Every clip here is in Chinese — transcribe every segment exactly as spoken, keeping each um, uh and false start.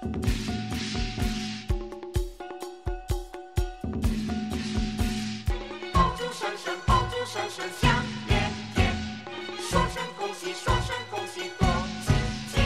爆竹声声，爆竹声声响连天，说声恭喜，说声恭喜多吉节。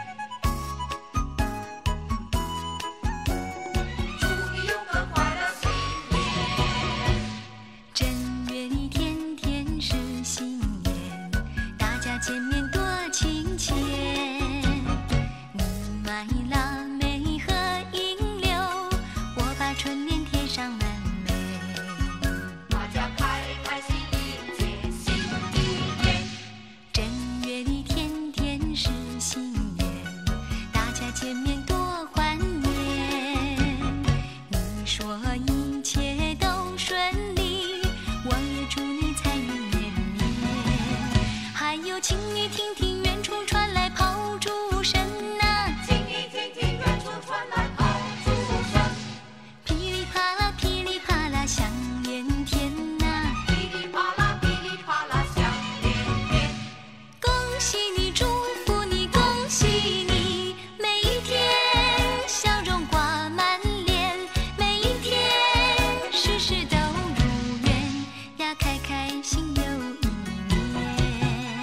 祝你有个快乐新年。 正月里天天是新年，大家见面多亲切。你买了梅和银柳，我把春联贴上门楣。 大家开开心迎接新一年。 正月里天天是新年，大家见面多欢颜。你说一切都顺利，我也祝你财运绵绵。还有，请你听听远处传来炮竹声啊， 请你听听远处传来炮竹声， 噼里啪啦噼里啪啦响连天啊。 噼里啪啦噼里啪啦响连天。 恭喜你，祝福你，恭喜你，每一天笑容挂满脸，每一天事事都如愿呀，开开心又一年。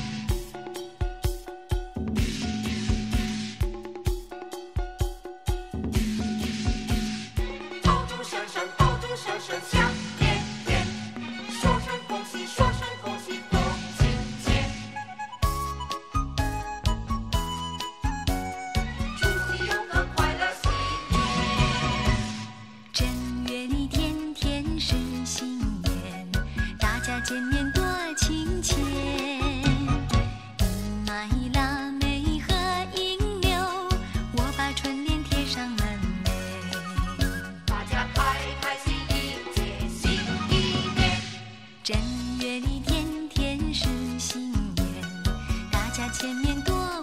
爆竹声声，爆竹声声响连天，说声恭喜，说声恭喜多吉节。祝你有个快乐新年。 正月里天天是新年，大家见面多亲切。你买了梅和银柳，我把春联贴上门楣。 大家开开心迎接新一年。 正月里天天是新年，大家见面多